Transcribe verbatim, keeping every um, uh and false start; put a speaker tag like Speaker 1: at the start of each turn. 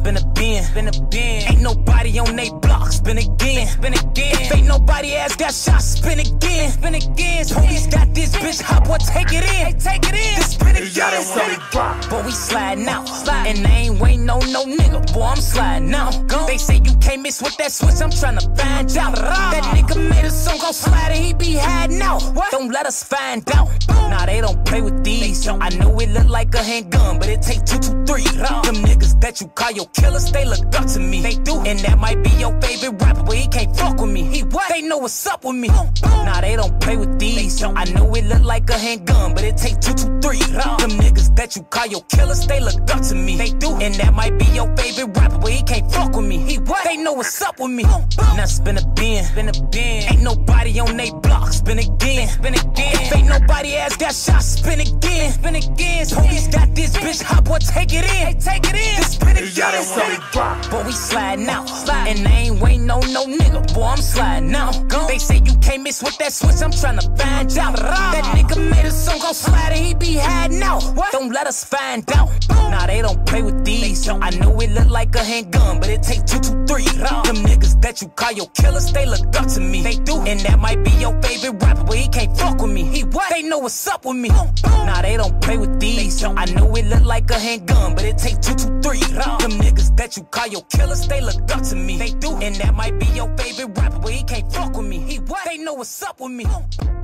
Speaker 1: spin a bin, spin a bin. Ain't nobody on they block, spin again, spin again. If ain't nobody ass got shot, spin again, spin again. Police got this bitch hot, boy, take it in, hey, take it in. Just spin again. Boy, we sliding out, slide. And I ain't waiting on no nigga, boy, I'm sliding out. Go. They say you can't miss with that switch, I'm tryna find out. That nigga made a song gon' slide and he be hiding out. What? Don't let us find out. Nah, they don't play with these. I know it look like a handgun, but it take two, two, three. Them niggas that you call your killers, they look up to me. They do, and that might be your favorite rapper, but he can't fuck with me. He what? They know what's up with me. Nah, they don't play with these. I know it look like a handgun, but it take two, two, three. Them niggas that you call your killers, they look up to me. They do, and that might be your favorite rapper, but he can't fuck with me. He what? They know what's up with me. Now spin a bin, spin a bin. Ain't nobody on they block, spin again, spin again. If ain't nobody ass got shot, spin again, spin again. Police got this bitch hot, boy, take it in, hey, take it in. Just spin again. Boy, we sliding out, slide. And I ain't waiting on no nigga, boy, I'm sliding out. Go. They say you can't miss with that switch, I'm tryna find out. That nigga made a song gon' slide and he be hiding out. What? Don't let us find out. Nah, they don't play with these. I know it look like a handgun, but it take two, two, three. Them niggas that you call your killers, they look up to me. They do, and that might be your favorite rapper, but he can't fuck with me. He what? They know what's up with me. Nah, they don't play with these. I know it look like a handgun, but it take two, two, three. Them niggas that you call your killers, they look up to me. They do, and that might be your favorite rapper, but he can't fuck with me. He what? They know what's up with me.